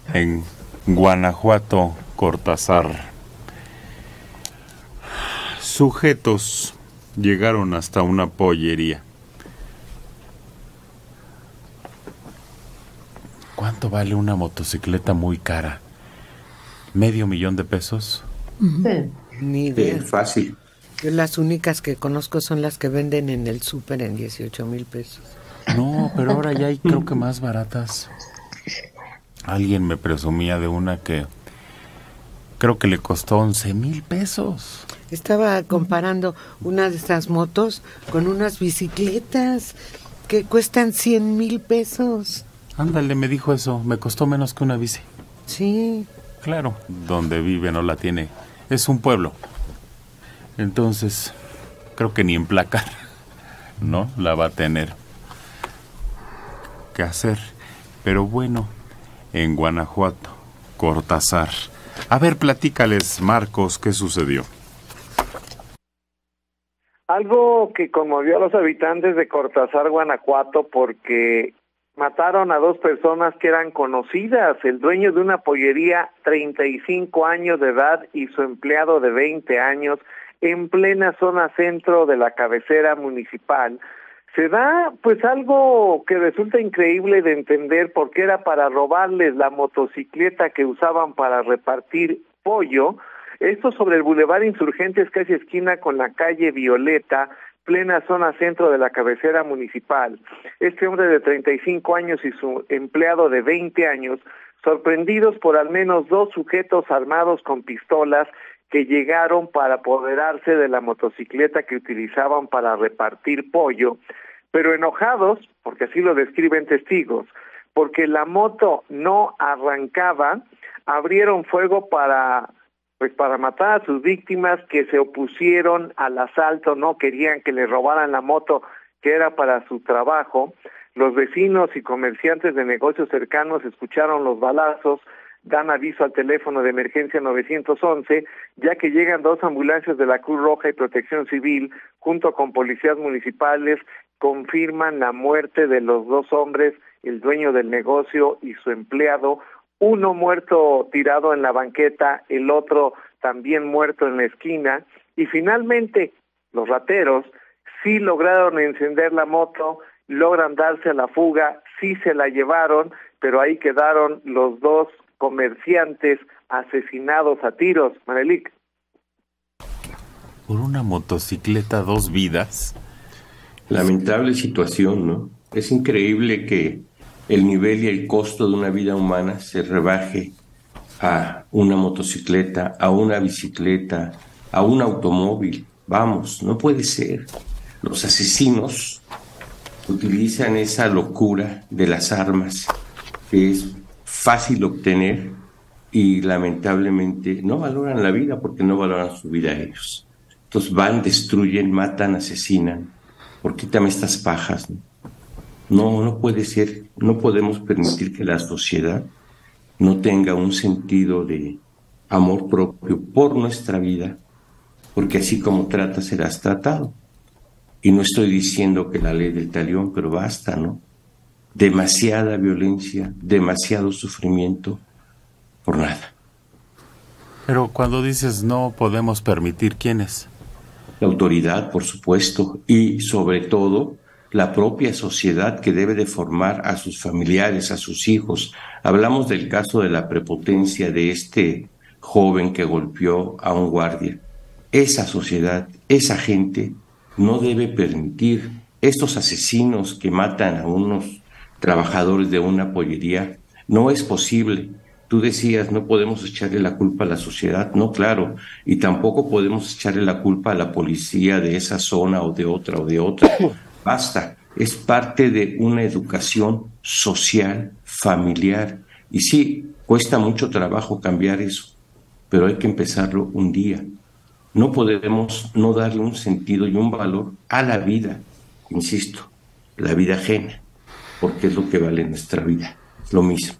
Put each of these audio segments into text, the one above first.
En Guanajuato, Cortázar, sujetos llegaron hasta una pollería. ¿Cuánto vale una motocicleta muy cara? ¿$500,000 de pesos? Sí. Ni idea. Fácil. Yo las únicas que conozco son las que venden en el súper en 18,000 pesos. No, pero ahora ya hay creo que más baratas. Alguien me presumía de una que creo que le costó 11,000 pesos. Estaba comparando una de estas motos con unas bicicletas que cuestan 100,000 pesos. Ándale, me dijo eso, me costó menos que una bici. Sí. Claro, donde vive no la tiene. Es un pueblo. Entonces, creo que ni en placar no la va a tener que hacer. Pero bueno, en Guanajuato, Cortázar. A ver, platícales, Marcos, ¿qué sucedió? Algo que conmovió a los habitantes de Cortázar, Guanajuato, porque mataron a 2 personas que eran conocidas, el dueño de una pollería, 35 años de edad, y su empleado de 20 años, en plena zona centro de la cabecera municipal. Se da pues algo que resulta increíble de entender, porque era para robarles la motocicleta que usaban para repartir pollo. Esto sobre el Boulevard Insurgentes, casi esquina con la calle Violeta, plena zona centro de la cabecera municipal. Este hombre de 35 años y su empleado de 20 años, sorprendidos por al menos 2 sujetos armados con pistolas que llegaron para apoderarse de la motocicleta que utilizaban para repartir pollo, pero enojados, porque así lo describen testigos, porque la moto no arrancaba, abrieron fuego para matar a sus víctimas, que se opusieron al asalto, no querían que le robaran la moto que era para su trabajo. Los vecinos y comerciantes de negocios cercanos escucharon los balazos, dan aviso al teléfono de emergencia 911, ya que llegan 2 ambulancias de la Cruz Roja y Protección Civil, junto con policías municipales, confirman la muerte de los 2 hombres, el dueño del negocio y su empleado, uno muerto tirado en la banqueta, el otro también muerto en la esquina, y finalmente los rateros sí lograron encender la moto, logran darse a la fuga, sí se la llevaron, pero ahí quedaron los 2 comerciantes asesinados a tiros. Manelik. Por una motocicleta, 2 vidas. Lamentable situación, ¿no? Es increíble que el nivel y el costo de una vida humana se rebaje a una motocicleta, a una bicicleta, a un automóvil. Vamos, no puede ser. Los asesinos utilizan esa locura de las armas, que es fácil obtener, y lamentablemente no valoran la vida porque no valoran su vida ellos. Entonces van, destruyen, matan, asesinan. Por quítame estas pajas, ¿no? No puede ser, no podemos permitir que la sociedad no tenga un sentido de amor propio por nuestra vida, porque así como tratas serás tratado. Y no estoy diciendo que la ley del talión, pero basta, ¿no? Demasiada violencia, demasiado sufrimiento por nada. Pero cuando dices no podemos permitir, ¿quiénes? La autoridad, por supuesto, y sobre todo la propia sociedad, que debe de formar a sus familiares, a sus hijos. Hablamos del caso de la prepotencia de este joven que golpeó a un guardia. Esa sociedad, esa gente no debe permitir estos asesinos que matan a unos trabajadores de una pollería. No es posible. Tú decías, no podemos echarle la culpa a la sociedad. No, claro, y tampoco podemos echarle la culpa a la policía de esa zona o de otra. Basta, es parte de una educación social, familiar. Y sí, cuesta mucho trabajo cambiar eso, pero hay que empezarlo un día. No podemos no darle un sentido y un valor a la vida, insisto, la vida ajena, porque es lo que vale nuestra vida, lo mismo.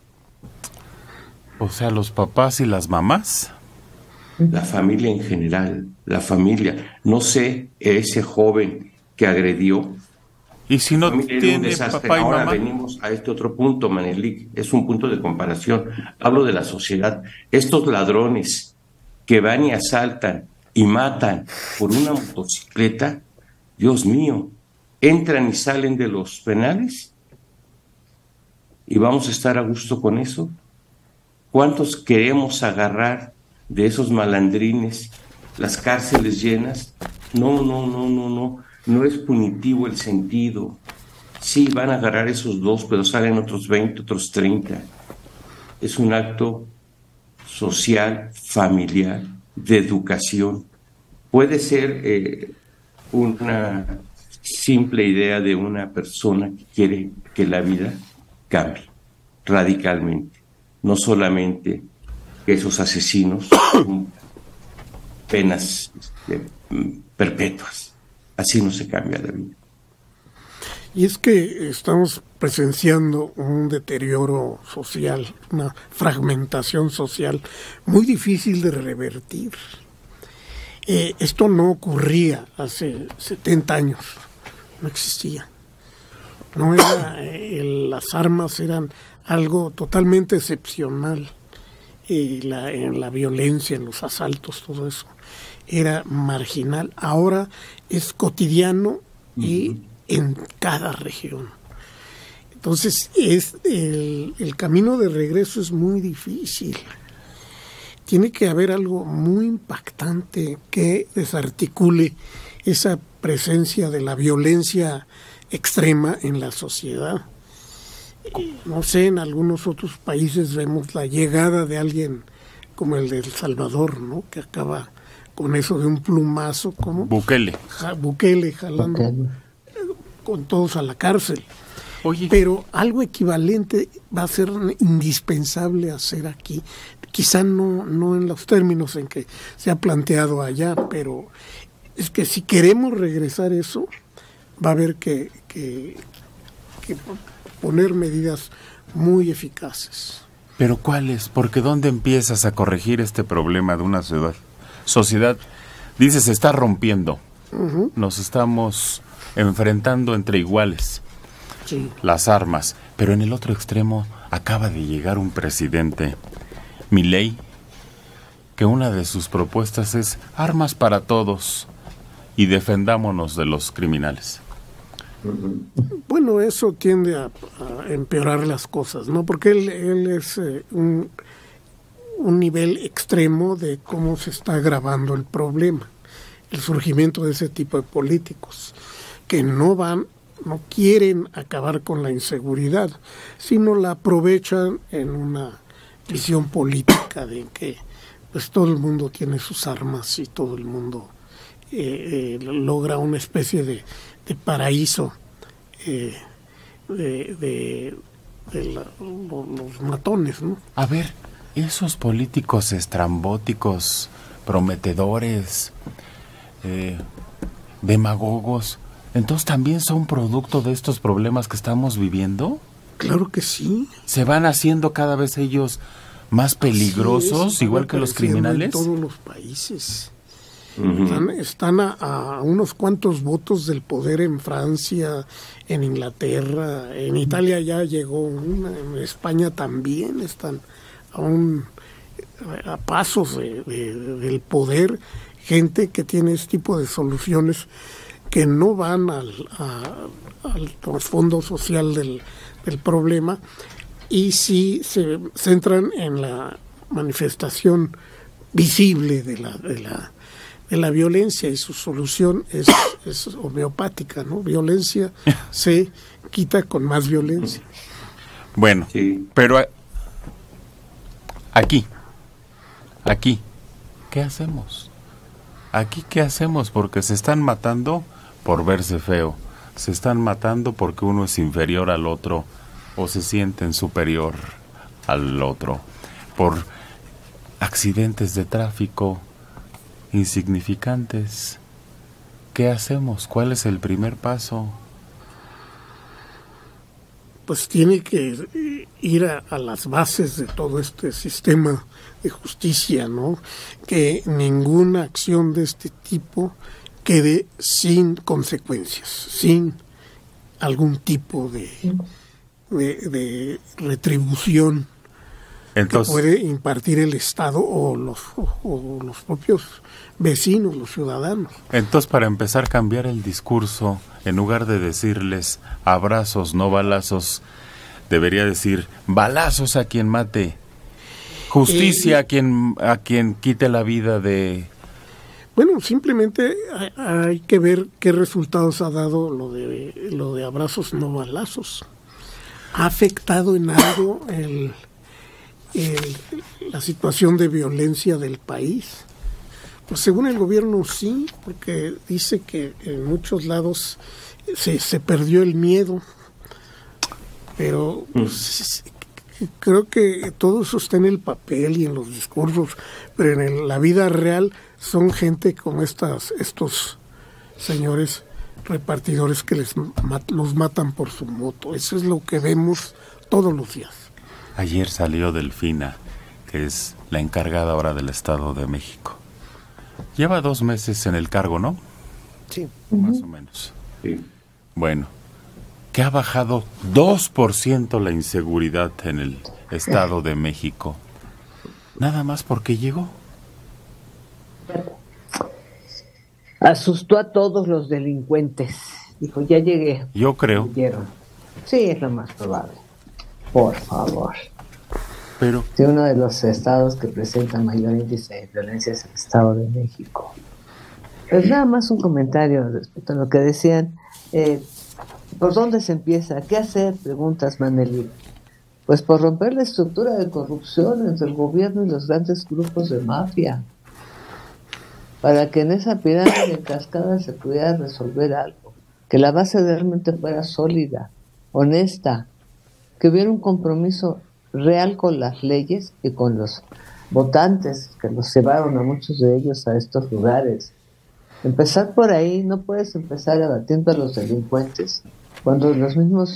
O sea, los papás y las mamás. La familia en general, la familia. No sé, ese joven que agredió, Y si no tiene papá y Ahora mamá. venimos a este otro punto, Manelik, es un punto de comparación. Hablo de la sociedad. Estos ladrones que van y asaltan y matan por una motocicleta, Dios mío, entran y salen de los penales y vamos a estar a gusto con eso. ¿Cuántos queremos agarrar de esos malandrines, las cárceles llenas? No es punitivo el sentido. Sí, van a agarrar esos 2, pero salen otros 20, otros 30. Es un acto social, familiar, de educación. Puede ser una simple idea de una persona que quiere que la vida cambie radicalmente. No solamente que esos asesinos penas perpetuas. Así no se cambia la vida. Y es que estamos presenciando un deterioro social, una fragmentación social muy difícil de revertir. Esto no ocurría hace 70 años, no existía. No era, las armas eran algo totalmente excepcional. En la violencia, en los asaltos, todo eso era marginal. Ahora es cotidiano y en cada región. Entonces el camino de regreso es muy difícil. Tiene que haber algo muy impactante que desarticule esa presencia de la violencia extrema en la sociedad. No sé, en algunos otros países vemos la llegada de alguien como el de El Salvador, ¿no? Que acaba con eso de un plumazo, como Bukele jalando con todos a la cárcel. Oye, pero algo equivalente va a ser indispensable hacer aquí. Quizá no en los términos en que se ha planteado allá, pero es que si queremos regresar eso, va a haber que poner medidas muy eficaces. ¿Pero cuáles? Porque ¿dónde empiezas a corregir este problema de una sociedad? Dices, se está rompiendo. Nos estamos enfrentando entre iguales. Sí. Las armas. Pero en el otro extremo acaba de llegar un presidente, Milei, que una de sus propuestas es armas para todos y defendámonos de los criminales. Bueno, eso tiende a empeorar las cosas, ¿no? Porque él es un nivel extremo de cómo se está agravando el problema, el surgimiento de ese tipo de políticos que no quieren acabar con la inseguridad, sino la aprovechan en una visión política de que pues todo el mundo tiene sus armas y todo el mundo logra una especie de paraíso de los matones, ¿no? A ver, esos políticos estrambóticos, prometedores, demagogos, ¿entonces también son producto de estos problemas que estamos viviendo? Claro que sí. ¿Se van haciendo cada vez ellos más peligrosos, igual que los criminales? En todos los países. Están a unos cuantos votos del poder en Francia, en Inglaterra, en Italia ya llegó una, en España también están a pasos del poder, gente que tiene este tipo de soluciones que no van al trasfondo social del problema y sí se centran en la manifestación visible de la violencia, y su solución es homeopática, ¿no? Violencia se quita con más violencia. Bueno, sí. Pero aquí, ¿qué hacemos? Aquí, ¿qué hacemos? Porque se están matando por verse feo, se están matando porque uno es inferior al otro o se sienten superior al otro, por accidentes de tráfico insignificantes. ¿Qué hacemos? ¿Cuál es el primer paso? Pues tiene que ir a las bases de todo este sistema de justicia, ¿no? Que ninguna acción de este tipo quede sin consecuencias, sin algún tipo de retribución que puede impartir el Estado o los propios vecinos, los ciudadanos. Entonces, para empezar a cambiar el discurso, en lugar de decirles abrazos, no balazos, debería decir balazos a quien mate, justicia a quien quite la vida de... Bueno, simplemente hay que ver qué resultados ha dado lo de abrazos, no balazos. ¿Ha afectado en algo la situación de violencia del país? Pues según el gobierno sí, porque dice que en muchos lados se perdió el miedo, pero pues, creo que todo eso está en el papel y en los discursos, pero en la vida real son gente como estos señores repartidores que los matan por su moto. Eso es lo que vemos todos los días. Ayer salió Delfina, que es la encargada ahora del Estado de México. Lleva 2 meses en el cargo, ¿no? Sí. Más o menos. Sí. Bueno, que ha bajado 2% la inseguridad en el Estado de México. Nada más porque llegó. Asustó a todos los delincuentes. Dijo, ya llegué. Yo creo. Sí, es lo más probable. Por favor. Pero sí, uno de los estados que presenta mayor índice de violencia es el Estado de México. Pues nada más un comentario respecto a lo que decían. ¿Por dónde se empieza? ¿Qué hacer? Preguntas, Maneli. Pues por romper la estructura de corrupción entre el gobierno y los grandes grupos de mafia. Para que en esa pirámide en cascada se pudiera resolver algo. Que la base realmente fuera sólida, honesta. Que hubiera un compromiso real con las leyes y con los votantes que los llevaron a muchos de ellos a estos lugares. Empezar por ahí, no puedes empezar abatiendo a los delincuentes cuando los mismos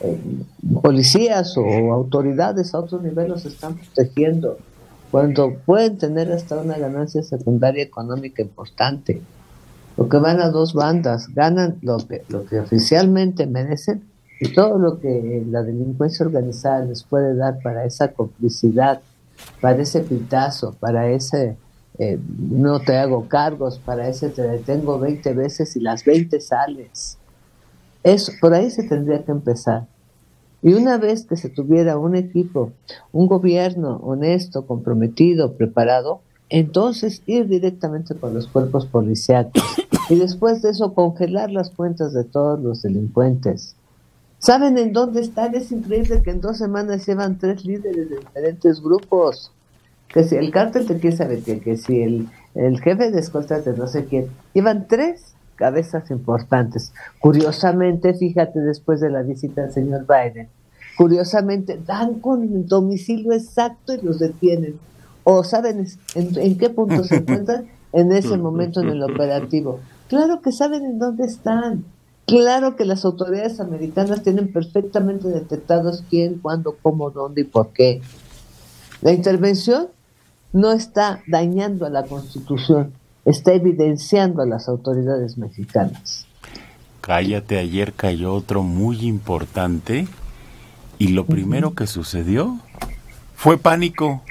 policías o autoridades a otro nivel los están protegiendo, cuando pueden tener hasta una ganancia secundaria económica importante, porque van a 2 bandas, ganan lo que oficialmente merecen y todo lo que la delincuencia organizada les puede dar para esa complicidad, para ese pitazo, para ese no te hago cargos, para ese te detengo 20 veces y las 20 sales. Eso, por ahí se tendría que empezar. Y una vez que se tuviera un equipo, un gobierno honesto, comprometido, preparado, entonces ir directamente con los cuerpos policíacos y después de eso congelar las cuentas de todos los delincuentes. ¿Saben en dónde están? Es increíble que en 2 semanas llevan 3 líderes de diferentes grupos. Que si el cártel te quiere saber que si el jefe de escolta de no sé quién, llevan 3 cabezas importantes. Curiosamente, fíjate, después de la visita del señor Biden, curiosamente dan con el domicilio exacto y los detienen. ¿O saben en qué punto se encuentran? En ese momento en el operativo. Claro que saben en dónde están. Claro que las autoridades americanas tienen perfectamente detectados quién, cuándo, cómo, dónde y por qué. La intervención no está dañando a la Constitución, está evidenciando a las autoridades mexicanas. Cállate, ayer cayó otro muy importante y lo primero que sucedió fue pánico.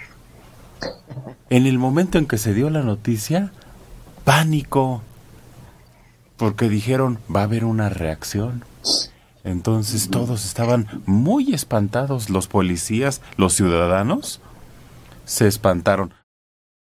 En el momento en que se dio la noticia, pánico, porque dijeron va a haber una reacción. Entonces todos estaban muy espantados, los policías, los ciudadanos se espantaron.